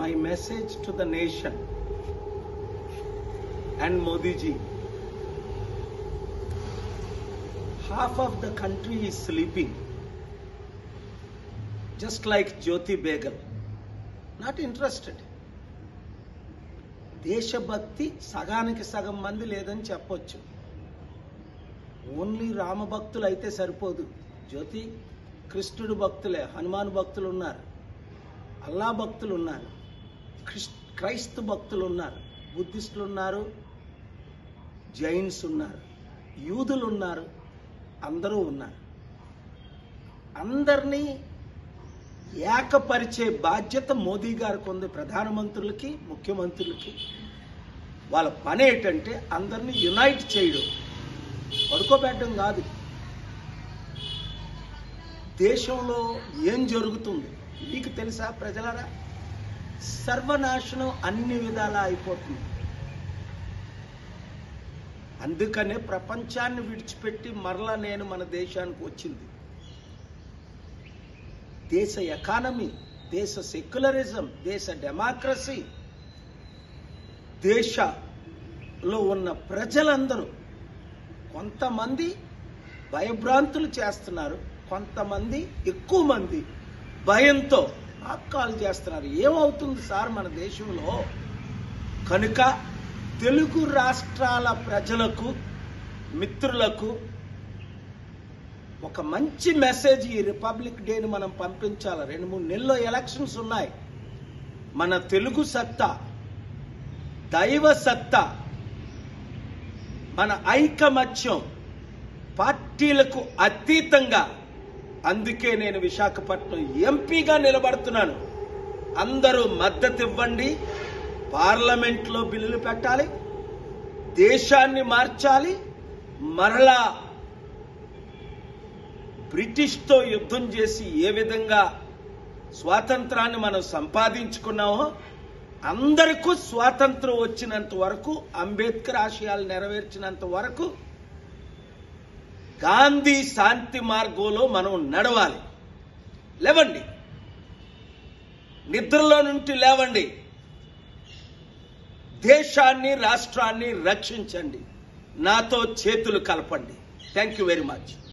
my message to the nation and Modi ji. Half of the country is sleeping, just like Jyoti Begal. Not interested. దేశభక్తి సగానికి సగం మంది లేదని చెప్పొచ్చు. Only Rama భక్తులు అయితే సరిపోదు. జ్యోతి కృష్ణుడు భక్తులే, హనుమాన్ భక్తులు ఉన్నారు, అల్లా భక్తులు ఉన్నారు, క్రైస్తవ భక్తులు ఉన్నారు, బుద్ధిస్టులు ఉన్నారు, జైన్స్ ఉన్నారు, యూదులు ఉన్నారు, అందరూ ఉన్నారు. అందరినీ ఏకపరిచే బాధ్యత మోదీ గారికి ఉంది. ప్రధానమంత్రులకి, ముఖ్యమంత్రులకి వాళ్ళ పని ఏంటంటే అందరినీ యునైట్ చేయడం, పడుకోబెట్టడం కాదు. దేశంలో ఏం జరుగుతుంది మీకు తెలుసా ప్రజలారా? సర్వనాశనం అన్ని విధాలా అయిపోతుంది. అందుకనే ప్రపంచాన్ని విడిచిపెట్టి మరలా నేను మన దేశానికి వచ్చింది. దేశ ఎకానమీ, దేశ సెక్యులరిజం, దేశ డెమోక్రసీ, దేశంలో ఉన్న ప్రజలందరూ కొంతమంది భయభ్రాంతులు చేస్తున్నారు, కొంతమంది ఎక్కువ మంది భయంతో ఆక్కాలు చేస్తున్నారు. ఏమవుతుంది సార్ మన దేశంలో? కనుక తెలుగు రాష్ట్రాల ప్రజలకు, మిత్రులకు ఒక మంచి మెసేజ్ ఈ రిపబ్లిక్ డేని మనం పంపించాలి. 2-3 నెలల్లో ఎలక్షన్స్ ఉన్నాయి. మన తెలుగు సత్తా, దైవ సత్తా, మన ఐకమత్యం పార్టీలకు అతీతంగా, అందుకే నేను విశాఖపట్నం ఎంపీగా నిలబడుతున్నాను. అందరూ మద్దతు ఇవ్వండి. పార్లమెంట్లో బిల్లులు పెట్టాలి, దేశాన్ని మార్చాలి. మరలా బ్రిటిష్తో యుద్ధం చేసి ఏ విధంగా స్వాతంత్రాన్ని మనం సంపాదించుకున్నామో, అందరికీ స్వాతంత్రం వచ్చినంత వరకు, అంబేద్కర్ ఆశయాలు నెరవేర్చినంత వరకు గాంధీ శాంతి మార్గంలో మనం నడవాలి. లేవండి, నిద్రలో నుండి లేవండి, దేశాన్ని, రాష్ట్రాన్ని రక్షించండి. నాతో చేతులు కలపండి. Thank you very much.